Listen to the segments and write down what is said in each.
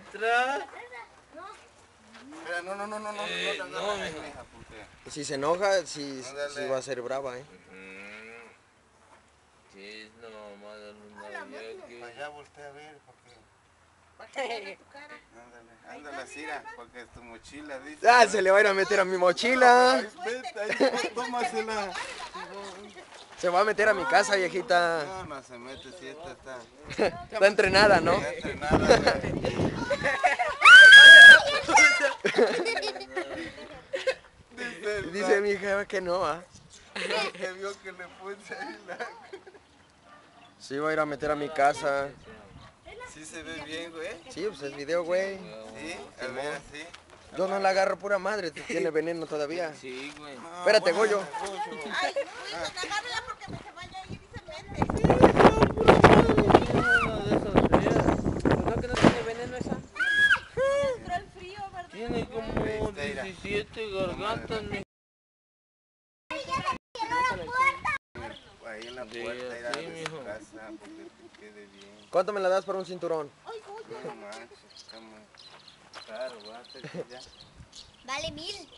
otra. Espera, no, hija, porque... Si se enoja, sí va a ser brava, Sí, no, madre, Para allá voltea a ver, porque... Ándale así, porque es tu mochila, dice. Ah, se le va a ir a meter a mi mochila. Ahí, tómasela. Se va a meter a mi casa, viejita. No se mete, si esta está... Está entrenada, ¿no? Está entrenada, Dice mi jefa que no, que vio que le puse ahí la... Sí, va a ir a meter a mi casa. Sí se ve bien, güey. Sí, pues es video, güey. Sí, a ver, así. Yo no la agarro pura madre, tiene veneno todavía. Sí, güey. No, Espérate, bueno, Goyo. Ay, Luis, agárrala porque se vaya a ir y se mete. ¿No que no tiene veneno esa? Entró el frío, ¿verdad? Tiene como 17 gargantas, mi. Ahí en la Sí, puerta, ir a sí, de mijo. su casa, porque te quede bien. ¿Cuánto me la das por un cinturón? No manches, está muy caro, va a hacer que ya. Vale 1000.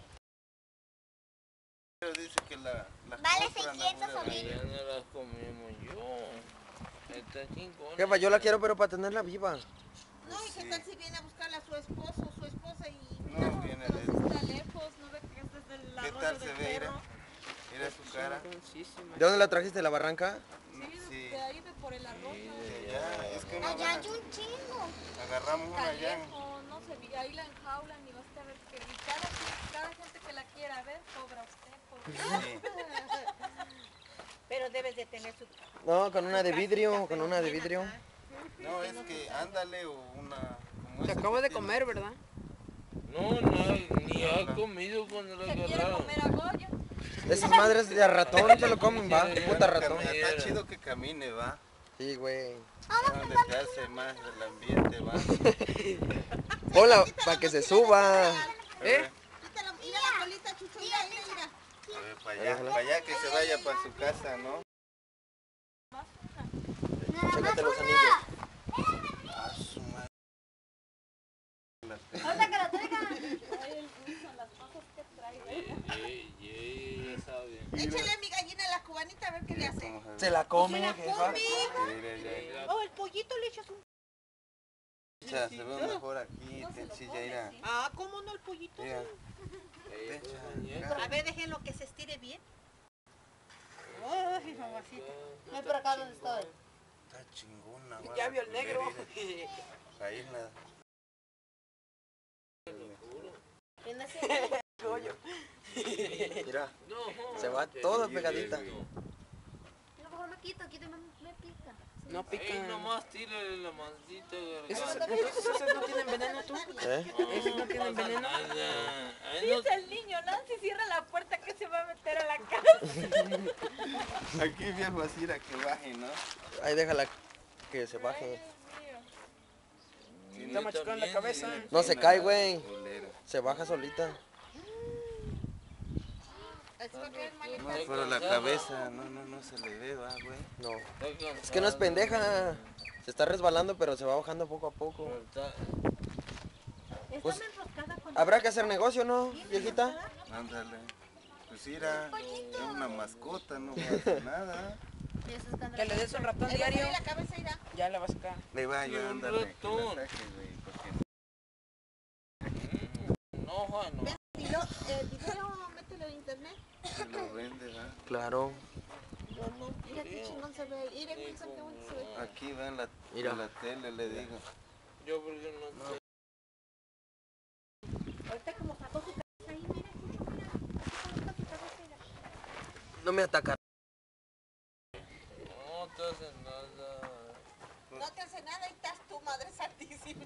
Pero dice que la Vale compran, 600 o güey. 1000. Ya no las comimos yo. Está chingona. Jefa, yo la quiero, pero para tenerla viva. No, y qué tal si viene a buscarla a su esposo o su esposa y... No, viene pero de... si está lejos, no ve que es desde el ¿Qué arroyo tal del se ve, Ira? perro. Mira su cara. ¿De dónde la trajiste, de la barranca? Sí, de ahí de por el arroyo. Ya, es que una Allá hay vez un chingo. agarramos una allá. Calejo, no sé, y ahí la enjaulan y vas a ver que y cada gente que la quiera ver cobra usted. Sí. Pero debes de tener su... No, con una de vidrio, con una de vidrio. No, es que ándale o una... como Se esa acaba que de tiene. comer, ¿verdad? No, ni ha comido cuando la Se quiere agarraron. comer a Goyo. Esas madres de ratón se lo comen, va. Puta ratón. Está chido que camine, va. Sí, güey. Donde te hace más el ambiente, va. Ponla para que se suba. ¿Eh? Quítala, mira la colita, Chucho, mira, mira. Para allá, que se vaya para su casa, ¿no? Chécate los anillos. A su madre. Ahorita que lo traiga. Ay, el gusto, las cosas que trae. Ya sabe. Échale mi gallina a la cubanita a ver qué le hace. Se la come, jefa. Oh, el pollito le echas un... O sea, se ve mejor aquí, te chilla, mira. Ah, ¿cómo no el pollito? Mira. A ver, déjenlo que se estire bien. Ay, mamacita. Ven por acá donde estoy. Está chingona, va. Ya vio el negro. Ahí es la... ¿Quién es Mira, se va toda pegadita. No, mejor me quito, aquí me pica. No pica. Ahí nomás tírale la maldita ¿Esos, garganta. entonces esos no tienen veneno tú? ¿Esos no tienen veneno? Ahí no. Dice el niño, Nancy, cierra la puerta que se va a meter a la casa. Aquí viejo así era que baje, ¿no? Ahí déjala que se baje. Está machucando la cabeza. No se cae, güey. Culero. Se baja solita. Es porque es No, manita. pero la cabeza no se le ve, va, güey. No. Es que no es pendeja. Se está resbalando, pero se va bajando poco a poco. Pues, Está enroscada con... habrá que hacer negocio, ¿no, viejita? Ándale. Pues mira, es una mascota, no va a hacer nada. Que le des un ratón diario, La cabeza irá. ya la va a sacar. Le va Sí, yo, un ándale. Que ratón. la saque, güey, porque... No, Juan, no. El video, mételo en internet. Se lo vende, ¿va? Claro. Mira qué chingón se ve. Mira, Wilson, qué bonito se ve. Aquí va Mira. en la tele, le digo. Yo porque no sé. Ahorita como sacó su cabeza ahí, mira, Chucho, mira. Así como está su cabeza, mira. No me ataca. No te hace nada. No te hace nada y estás tu madre santísima.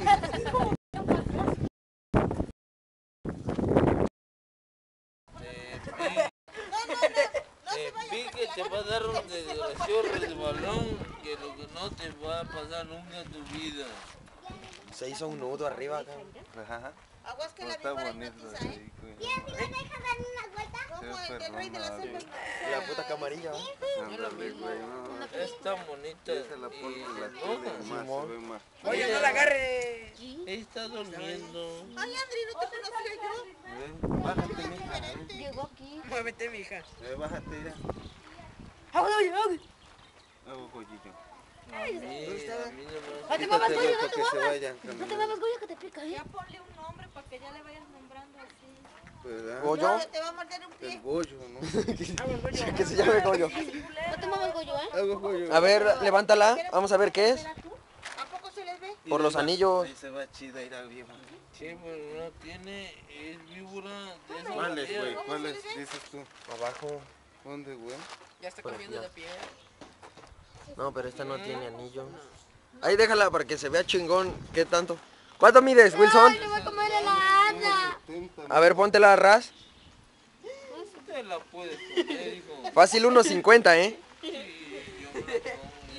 Te pique, te va a dar un desgraciado resbalón que lo que no te va a pasar nunca en tu vida. Se hizo un nudo arriba acá. Ajá. Aguas que No la está víbora bonito hipnotiza, ¿eh? ahí, güey. ¿Y me deja dar unas vueltas? Como el del rey de la selva. La puta camarilla. Ándale, güey, no. están bonitas. Esa la pones en la y tele enojan. más, se ve más. Oye, no la agarre. Está durmiendo. Ay, Andri, no te conocía yo. Bájate, mija. Llegó aquí. Muévete, mija. Bájate, mira. Hago. Hago joyito. A mí nomás. No te muevas, Quítatelo Goyo, no para te que se muevas. vayan No te caminando. muevas, Goyo, que te pica, ¿eh? Ya ponle un nombre para que ya le vayas nombrando así. ¿Verdad? ¿Goyo? Te va a morder un El pie. Goyo, ¿no? Que se llame Goyo. No te muevas, Goyo, ¿eh? Hago Goyo. A ver, levántala. Vamos a ver qué es. ¿A poco se les ve? Por los anillos. Ahí se va chida ir al viejo. Sí, pero no tiene, es víbora de esa ¿Cuál es, manera. güey? ¿Cuál es? Dices tú. Abajo. ¿Dónde, güey? Ya está cambiando de pie. No, pero esta no tiene anillo. Ahí déjala para que se vea chingón. ¿Qué tanto? ¿Cuánto mides, Wilson? Te va a comer la Ana. A ver, póntela a ras. Te la puedes poner, hijo. Fácil 1.50, ¿eh? Sí, yo me la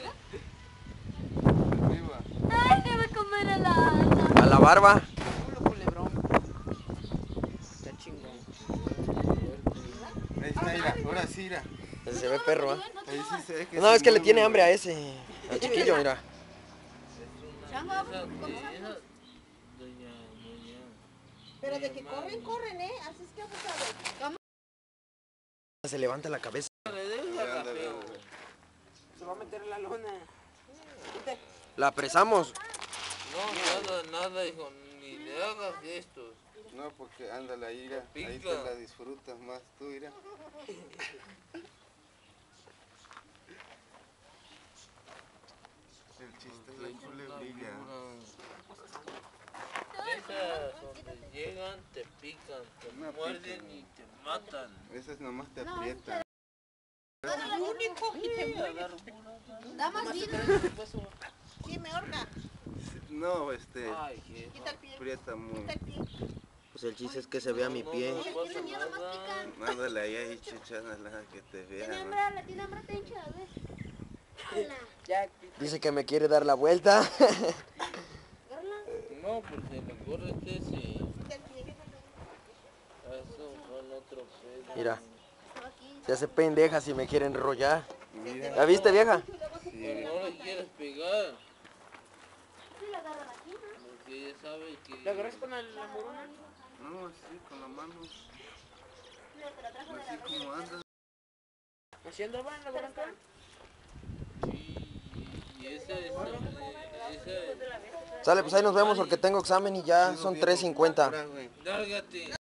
pongo, mira. Arriba. Ay, te va a comer la Ana. A la barba. Culo culebrón. Está chingón. Ahí está, mira. Ahora sí, mira. Ese se ve perro, ¿ah? Ahí sí se ve que No, se es que le mueve, tiene hambre a güey. ese. Al chiquillo, mira. Pero de que corren, corren, ¿eh? Así es que abusado. Se levanta la cabeza. Ya, ándale, güey. Se va a meter en la luna. La apresamos. No, nada, hijo, ni le hagas gestos. No, porque ándale ahí, mira. Ahí te Pica. la disfrutas más tú, mira. El chiste es la culebrilla. Esas donde llegan, te pican, te No muerden pican. y te matan. Esas nomás te aprietan. Lo único. Y te muerde. Da más vida. Sí, me ahorca. No, Ay, jefa. Quita el pie. aprieta muy. Quita el pie. Pues el chiste es que se vea mi pie. No pasa nada. Mándale ahí, chichánala, que te Tiene vean. hambre, la tiene hambre, te hincha, a ver. Hola. Ya. Dice que me quiere dar la vuelta. Agárrala. No, porque le corres ese. Quita el pie. Eso con otro pedo. Mira, Estaba aquí. se hace pendeja si me quiere enrollar. Mira, ¿La viste, vieja? sí, No le quieres pegar, Sí, la agarran aquí, ¿no? porque ella sabe que... ¿La agarras con la morona? no, así con la mano, Mira, te la trajo de la así como anda. ¿Así andaba en la barranca? Sí, y esa es... Sale, pues ahí nos vemos porque tengo examen y ya son 3:50. Ahora, güey. Lárgate.